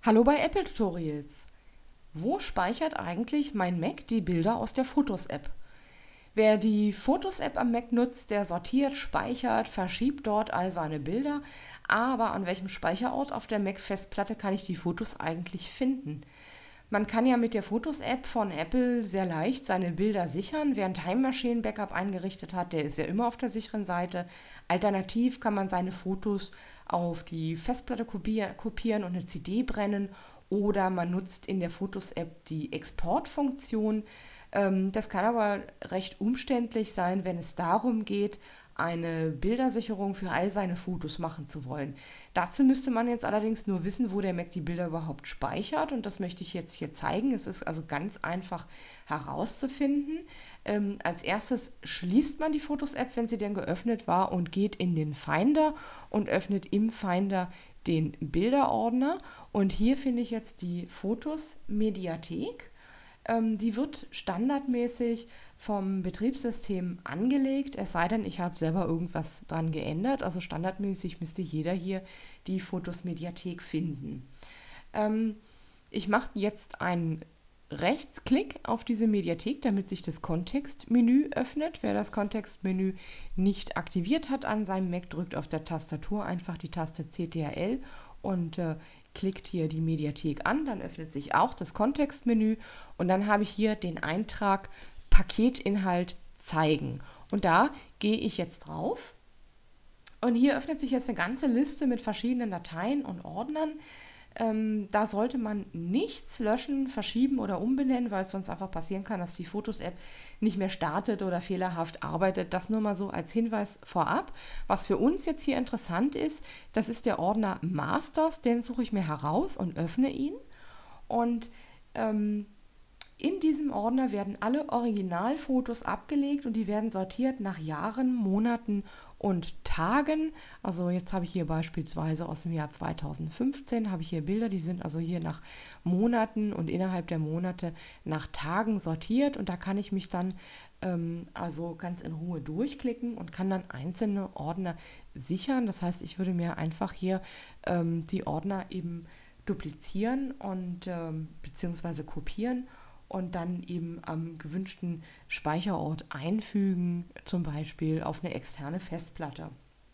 Hallo bei Apple Tutorials. Wo speichert eigentlich mein Mac die Bilder aus der Fotos-App? Wer die Fotos-App am Mac nutzt, der sortiert, speichert, verschiebt dort all seine Bilder. Aber an welchem Speicherort auf der Mac-Festplatte kann ich die Fotos eigentlich finden? Man kann ja mit der Fotos-App von Apple sehr leicht seine Bilder sichern. Wer ein Time Machine Backup eingerichtet hat, der ist ja immer auf der sicheren Seite. Alternativ kann man seine Fotos auf die Festplatte kopieren und eine CD brennen, oder man nutzt in der Fotos-App die Exportfunktion. Das kann aber recht umständlich sein, wenn es darum geht, eine Bildersicherung für all seine Fotos machen zu wollen. Dazu müsste man jetzt allerdings nur wissen, wo der Mac die Bilder überhaupt speichert, und das möchte ich jetzt hier zeigen. Es ist also ganz einfach herauszufinden. Als erstes schließt man die Fotos-App, wenn sie denn geöffnet war, und geht in den Finder und öffnet im Finder den Bilderordner. Und hier finde ich jetzt die Fotos-Mediathek. Die wird standardmäßig vom Betriebssystem angelegt, es sei denn, ich habe selber irgendwas dran geändert. Also standardmäßig müsste jeder hier die Fotos-Mediathek finden. Ich mache jetzt einen Rechtsklick auf diese Mediathek, damit sich das Kontextmenü öffnet. Wer das Kontextmenü nicht aktiviert hat an seinem Mac, drückt auf der Tastatur einfach die Taste Ctrl und klickt hier die Mediathek an. Dann öffnet sich auch das Kontextmenü und dann habe ich hier den Eintrag Paketinhalt zeigen. Und da gehe ich jetzt drauf. Und hier öffnet sich jetzt eine ganze Liste mit verschiedenen Dateien und Ordnern. Da sollte man nichts löschen, verschieben oder umbenennen, weil es sonst einfach passieren kann, dass die Fotos-App nicht mehr startet oder fehlerhaft arbeitet. Das nur mal so als Hinweis vorab. Was für uns jetzt hier interessant ist, das ist der Ordner Masters. Den suche ich mir heraus und öffne ihn. Und in diesem Ordner werden alle Originalfotos abgelegt und die werden sortiert nach Jahren, Monaten und Tagen. Also jetzt habe ich hier beispielsweise aus dem Jahr 2015, habe ich hier Bilder, die sind also hier nach Monaten und innerhalb der Monate nach Tagen sortiert, und da kann ich mich dann also ganz in Ruhe durchklicken und kann dann einzelne Ordner sichern. Das heißt, ich würde mir einfach hier die Ordner eben duplizieren und beziehungsweise kopieren und dann eben am gewünschten Speicherort einfügen, zum Beispiel auf eine externe Festplatte.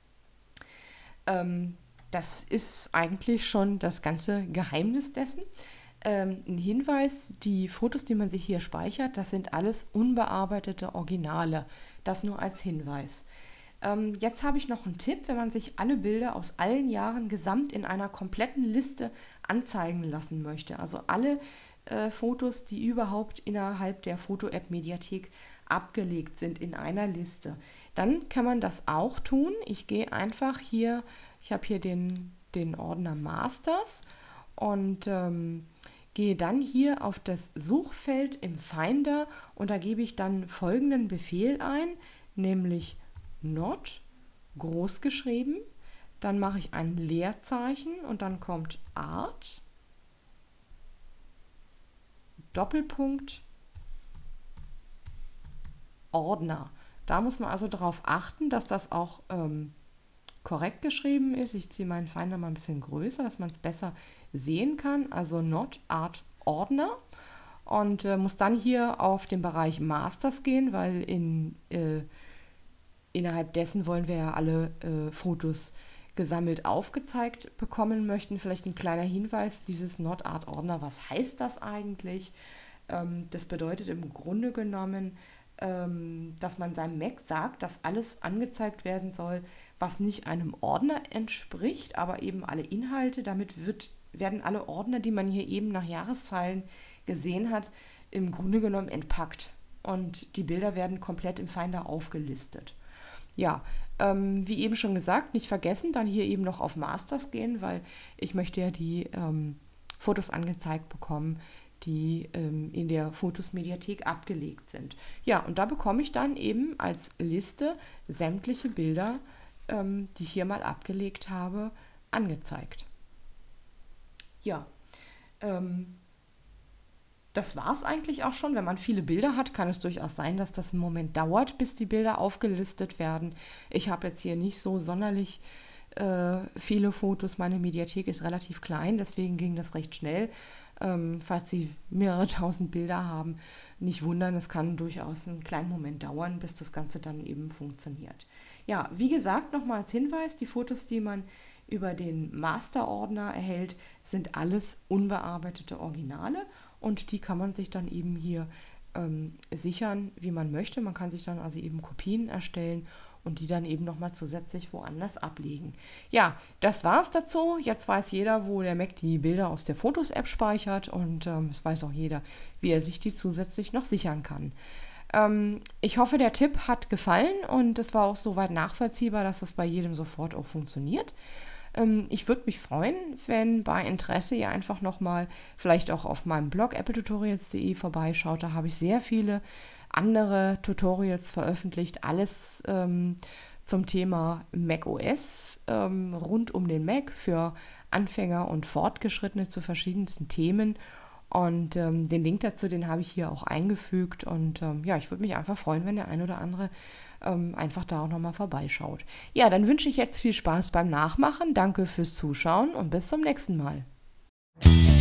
Das ist eigentlich schon das ganze Geheimnis dessen. Ein Hinweis, die Fotos, die man sich hier speichert, das sind alles unbearbeitete Originale. Das nur als Hinweis. Jetzt habe ich noch einen Tipp: Wenn man sich alle Bilder aus allen Jahren gesamt in einer kompletten Liste anzeigen lassen möchte, also alle Fotos, die überhaupt innerhalb der Foto-App-Mediathek abgelegt sind in einer Liste, dann kann man das auch tun. Ich gehe einfach hier, ich habe hier den Ordner Masters und gehe dann hier auf das Suchfeld im Finder und da gebe ich dann folgenden Befehl ein, nämlich not, groß geschrieben, dann mache ich ein Leerzeichen und dann kommt Art, Doppelpunkt, Ordner. Da muss man also darauf achten, dass das auch korrekt geschrieben ist. Ich ziehe meinen Finder mal ein bisschen größer, dass man es besser sehen kann. Also not Art Ordner, und muss dann hier auf den Bereich Masters gehen, weil innerhalb dessen wollen wir ja alle Fotos gesammelt aufgezeigt bekommen möchten. Vielleicht ein kleiner Hinweis, dieses Not Art Ordner, was heißt das eigentlich? Das bedeutet im Grunde genommen, dass man seinem Mac sagt, dass alles angezeigt werden soll, was nicht einem Ordner entspricht, aber eben alle Inhalte. Damit werden alle Ordner, die man hier eben nach Jahreszahlen gesehen hat, im Grunde genommen entpackt. Und die Bilder werden komplett im Finder aufgelistet. Ja, wie eben schon gesagt, nicht vergessen, dann hier eben noch auf Masters gehen, weil ich möchte ja die Fotos angezeigt bekommen, die in der Fotos-Mediathek abgelegt sind. Ja, und da bekomme ich dann eben als Liste sämtliche Bilder, die ich hier mal abgelegt habe, angezeigt. Ja, das war es eigentlich auch schon. Wenn man viele Bilder hat, kann es durchaus sein, dass das einen Moment dauert, bis die Bilder aufgelistet werden. Ich habe jetzt hier nicht so sonderlich viele Fotos. Meine Mediathek ist relativ klein, deswegen ging das recht schnell. Falls Sie mehrere tausend Bilder haben, nicht wundern, es kann durchaus einen kleinen Moment dauern, bis das Ganze dann eben funktioniert. Ja, wie gesagt, nochmal als Hinweis, die Fotos, die man über den Masterordner erhält, sind alles unbearbeitete Originale und die kann man sich dann eben hier sichern, wie man möchte. Man kann sich dann also eben Kopien erstellen und die dann eben nochmal zusätzlich woanders ablegen. Ja, das war's dazu. Jetzt weiß jeder, wo der Mac die Bilder aus der Fotos-App speichert und es weiß auch jeder, wie er sich die zusätzlich noch sichern kann. Ich hoffe, der Tipp hat gefallen und es war auch soweit nachvollziehbar, dass das bei jedem sofort auch funktioniert. Ich würde mich freuen, wenn bei Interesse ihr einfach nochmal vielleicht auch auf meinem Blog appletutorials.de vorbeischaut. Da habe ich sehr viele andere Tutorials veröffentlicht, alles zum Thema macOS, rund um den Mac für Anfänger und Fortgeschrittene zu verschiedensten Themen. Und den Link dazu, den habe ich hier auch eingefügt. Und ja, ich würde mich einfach freuen, wenn der ein oder andere einfach da auch nochmal vorbeischaut. Ja, dann wünsche ich jetzt viel Spaß beim Nachmachen. Danke fürs Zuschauen und bis zum nächsten Mal.